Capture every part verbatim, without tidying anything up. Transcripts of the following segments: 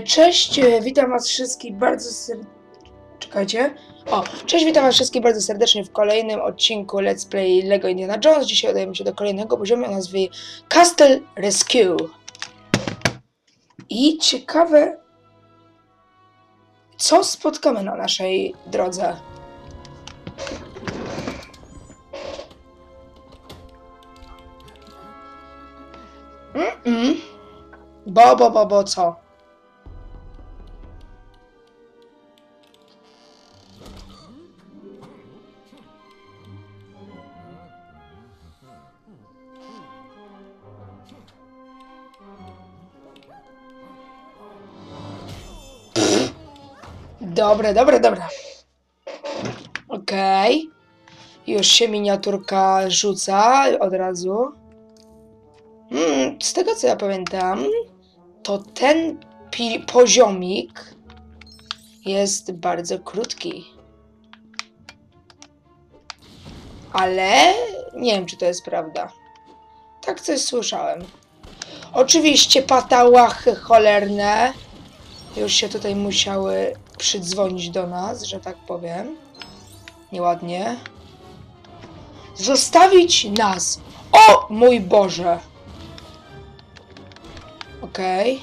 Cześć, witam was wszystkich bardzo serdecznie. Czekajcie. O, cześć, witam was wszystkich bardzo serdecznie w kolejnym odcinku Let's Play LEGO Indiana Jones. Dzisiaj udajemy się do kolejnego poziomu o nazwie Castle Rescue. I ciekawe, co spotkamy na naszej drodze. Mm-mm. Bo, bo, bo, bo, co? Dobre, dobre, dobre. Okej. Okay. Już się miniaturka rzuca od razu. Hmm, z tego co ja pamiętam, to ten poziomik jest bardzo krótki. Ale nie wiem, czy to jest prawda. Tak coś słyszałem. Oczywiście patałachy cholerne już się tutaj musiały przydzwonić do nas, że tak powiem. Nieładnie. Zostawić nas. O mój Boże. Okej.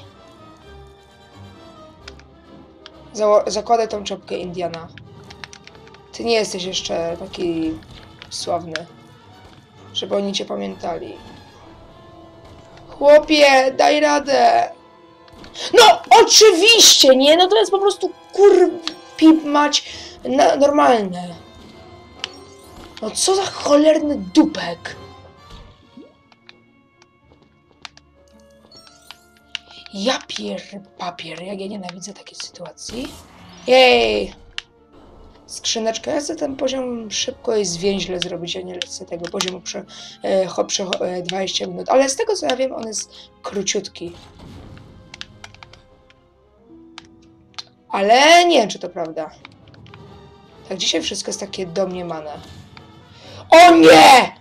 Okay. Zakładaj tą czapkę Indiana. Ty nie jesteś jeszcze taki sławny, żeby oni cię pamiętali. Chłopie, daj radę. No, oczywiście, nie? No to jest po prostu kurpi mać na, normalne. No co za cholerny dupek. Ja pier papier, jak ja nienawidzę takiej sytuacji. Jej! Skrzyneczka, ja chcę ten poziom szybko i zwięźle zrobić, ja nie chcę tego poziomu prze, e, ho, prze e, dwadzieścia minut. Ale z tego co ja wiem, on jest króciutki. Ale nie wiem, czy to prawda. Tak, dzisiaj wszystko jest takie domniemane. O nie!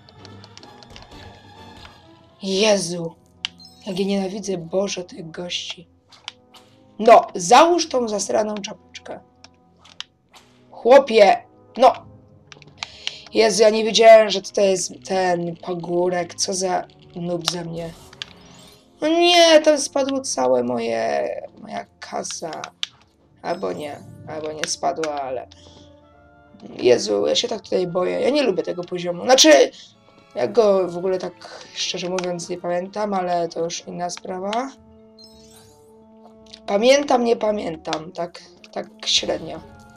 Jezu! Jak ja nienawidzę, Boże, tych gości. No, załóż tą zasraną czapeczkę. Chłopie! No! Jezu, ja nie wiedziałem, że tutaj jest ten pagórek. Co za noob ze mnie. No nie, tam spadło całe moje... moja kasa. Albo nie. Albo nie spadła, ale... Jezu, ja się tak tutaj boję. Ja nie lubię tego poziomu. Znaczy, ja go w ogóle tak szczerze mówiąc nie pamiętam, ale to już inna sprawa. Pamiętam, nie pamiętam. Tak, tak średnio.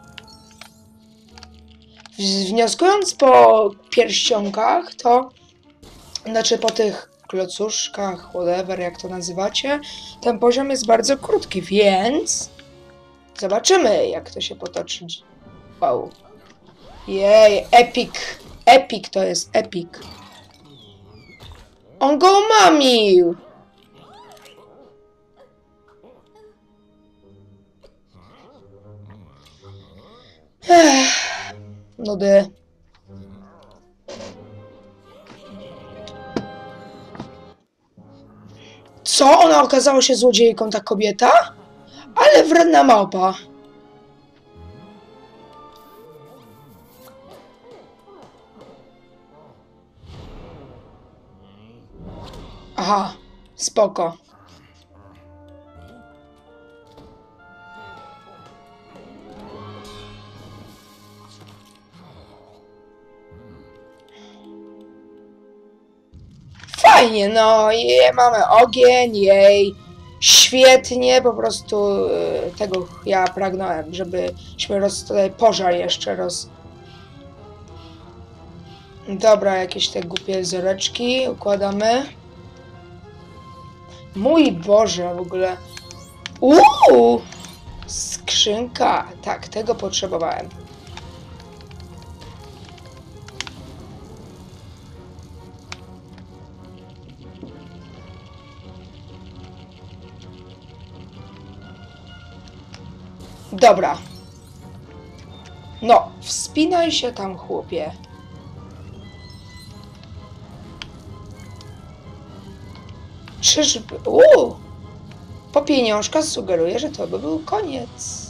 Wnioskując po pierścionkach, to... Znaczy po tych klocuszkach, whatever, jak to nazywacie, ten poziom jest bardzo krótki, więc... Zobaczymy, jak to się potoczy. Wow. Jej, epic. Epic to jest, epic. On go mamił. Ech, nudy. Co? Ona okazała się złodziejką, ta kobieta? Ale wredna małpa. Aha, spoko. Fajnie, no i mamy ogień, jej. Świetnie, po prostu tego ja pragnąłem, żebyśmy roz, tutaj pożar jeszcze roz... Dobra, jakieś te głupie wzoreczki układamy. Mój Boże, w ogóle. Uuu! Skrzynka. Tak, tego potrzebowałem. Dobra. No, wspinaj się tam, chłopie. Czyżby... Uuu! po pieniążka sugeruje, że to by był koniec.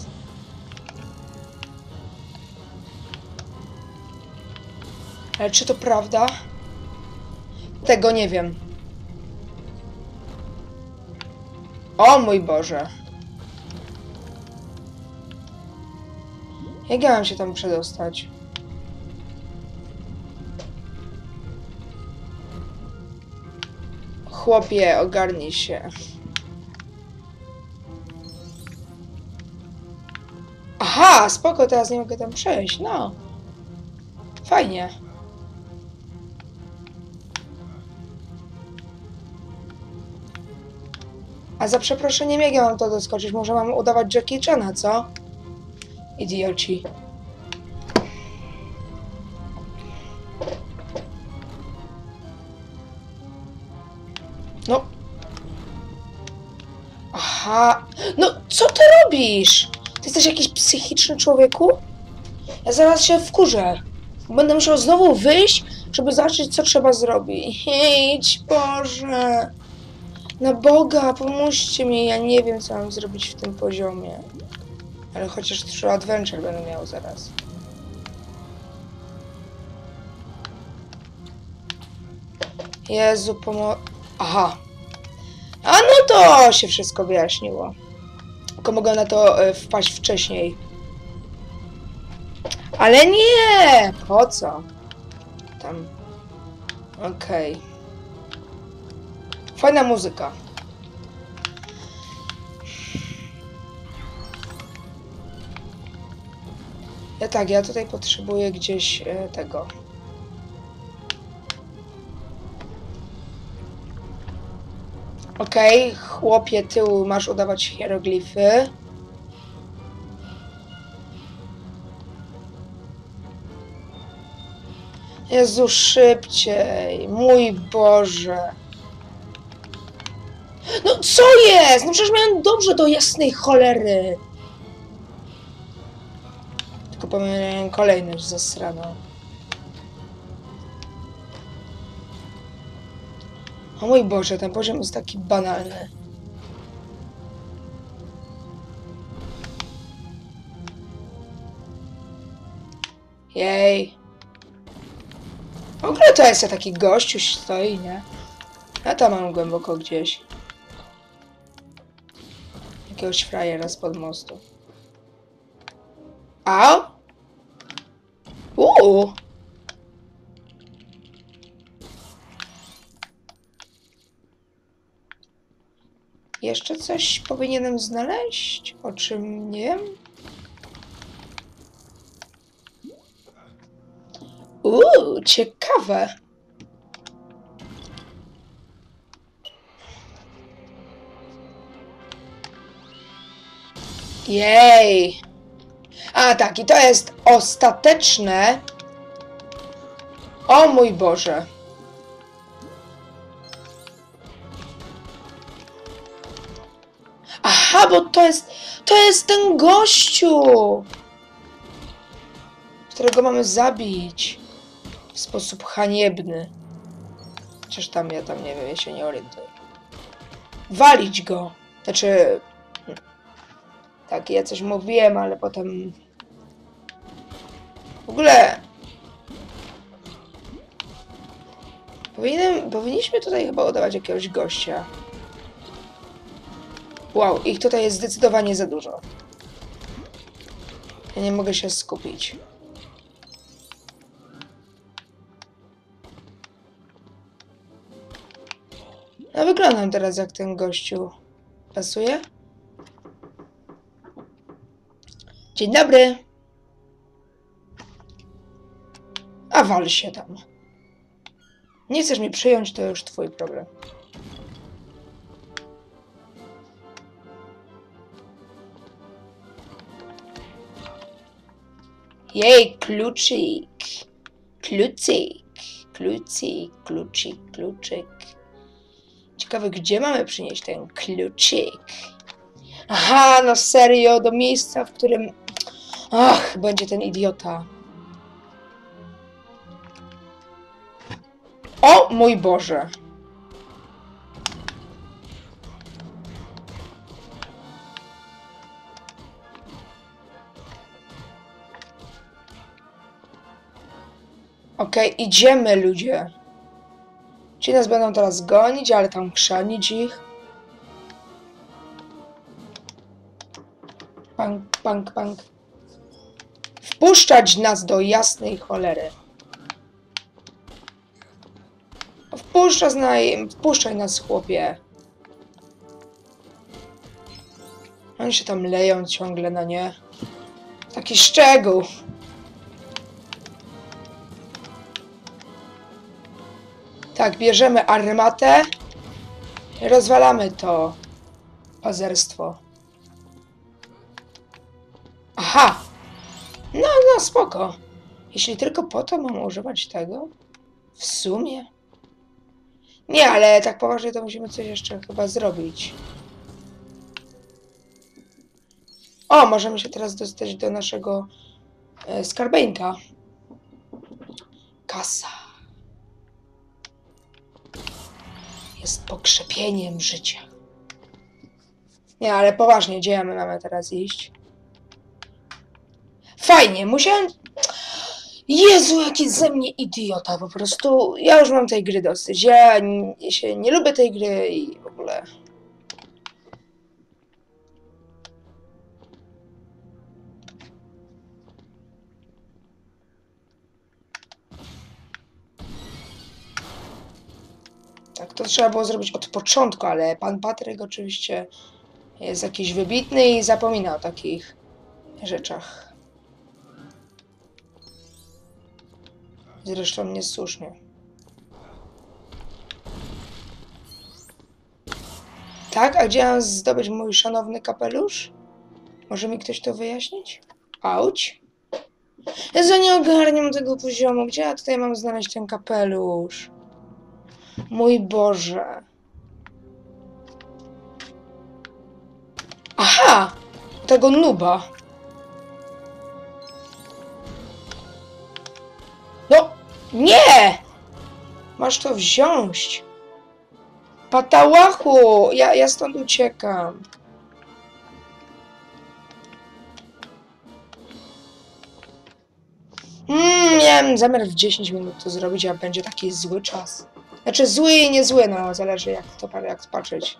Ale czy to prawda? Tego nie wiem. O mój Boże. Jak ja mam się tam przedostać? Chłopie, ogarnij się. Aha, spoko, teraz nie mogę tam przejść, no. Fajnie. A za przeproszeniem, jak ja mam to doskoczyć? Może mam udawać Jackie Chana, co? Idioci. No. Aha. No, co ty robisz? Ty jesteś jakiś psychiczny, człowieku? Ja zaraz się wkurzę. Będę musiał znowu wyjść, żeby zobaczyć, co trzeba zrobić. Idź, Boże. Na Boga, pomóżcie mi. Ja nie wiem, co mam zrobić w tym poziomie. Ale chociaż trzy adventure będę miał zaraz. Jezu, pomo... Aha. A no to się wszystko wyjaśniło. Tylko mogę na to y, wpaść wcześniej. Ale nie! Po co? Tam. Okej. Okay. Fajna muzyka. Ja tak, ja tutaj potrzebuję gdzieś y, tego. Okej, okay, chłopie, tyłu masz udawać hieroglify. Jezu, szybciej. Mój Boże. No co jest? No przecież miałem dobrze do jasnej cholery. Tylko pomyliłem kolejność zasraną. O mój Boże, ten poziom jest taki banalny. Jej. W ogóle to jest taki gościu stoi, nie? Ja tam mam głęboko gdzieś. Jakiegoś frajera spod mostu. Au! Uuu! Jeszcze coś powinienem znaleźć? O czym nie wiem? Uuu, ciekawe. Jej. A tak, i to jest ostateczne. O mój Boże. Aha, bo to jest... To jest ten gościu! Którego mamy zabić. W sposób haniebny. Chociaż tam, ja tam nie wiem, ja się nie orientuję. Walić go! Znaczy... Tak, ja coś mówiłem, ale potem... W ogóle... Powinienem, powinniśmy tutaj chyba udawać jakiegoś gościa. Wow, ich tutaj jest zdecydowanie za dużo. Ja nie mogę się skupić. No wyglądam teraz jak ten gościu. Pasuje? Dzień dobry. A wal się tam. Nie chcesz mi przyjąć, to już twój problem. Jej, kluczyk. Klucyk. Klucyk, kluczyk, kluczyk. Ciekawe, gdzie mamy przynieść ten kluczyk? Aha, no serio, do miejsca, w którym... Ach, będzie ten idiota. O mój Boże. Okej, okay, idziemy, ludzie. Ci nas będą teraz gonić, ale tam chrzanić ich. Pank, pank, pank. Wpuszczać nas do jasnej cholery. Wpuszczaj nas, wpuszczaj nas, chłopie. Oni się tam leją ciągle, no nie? Taki szczegół. Tak, bierzemy armatę i rozwalamy to pazerstwo. Aha! No, no, spoko. Jeśli tylko po to mam używać tego? W sumie? Nie, ale tak poważnie to musimy coś jeszcze chyba zrobić. O, możemy się teraz dostać do naszego e, skarbeńka. Kasa. Jest pokrzepieniem życia. Nie, ale poważnie, gdzie my mamy teraz iść? Fajnie, musiałem... Jezu, jaki ze mnie idiota, po prostu. Ja już mam tej gry dosyć. Ja nie, się nie lubię tej gry i w ogóle... Tak, to trzeba było zrobić od początku, ale pan Patryk oczywiście jest jakiś wybitny i zapomina o takich rzeczach. Zresztą niesłusznie. Tak? A gdzie mam zdobyć mój szanowny kapelusz? Może mi ktoś to wyjaśnić? Auć? Jezu, nie ogarniam tego poziomu. Gdzie ja tutaj mam znaleźć ten kapelusz? Mój Boże. Aha! Tego nuba. No! Nie! Masz to wziąć. Patałachu! Ja, ja stąd uciekam. Mm, miałem zamiar w dziesięć minut to zrobić, a będzie taki zły czas. Znaczy zły i niezły, no zależy jak to jak patrzeć.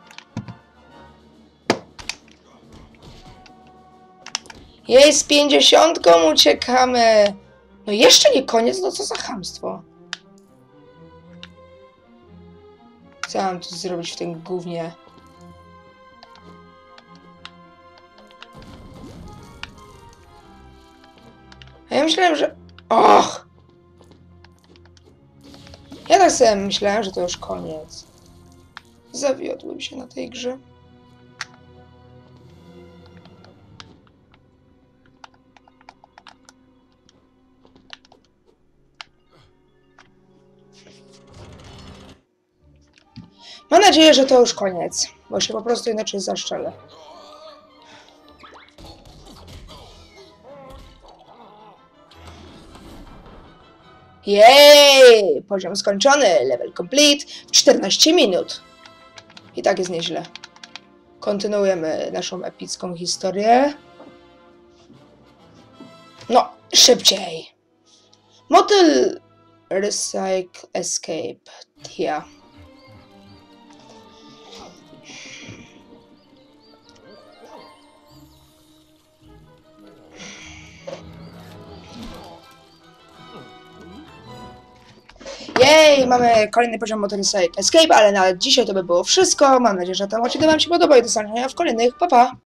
Jej, z pięćdziesiątką uciekamy. No jeszcze nie koniec, no co za chamstwo. Co mam tu zrobić w tym gównie? A ja myślałem, że... Och! Ja tak sobie myślałem, że to już koniec. Zawiodłem się na tej grze. Mam nadzieję, że to już koniec, bo się po prostu inaczej zaszczelę. Jej! Poziom skończony, level complete, czternaście minut. I tak jest nieźle. Kontynuujemy naszą epicką historię. No, szybciej. Motyl Recycle Escape. Ja. Jej, mamy kolejny poziom Motorcycle Escape, ale na dzisiaj to by było wszystko. Mam nadzieję, że ten odcinek wam się podobał i do zobaczenia w kolejnych. Pa, pa!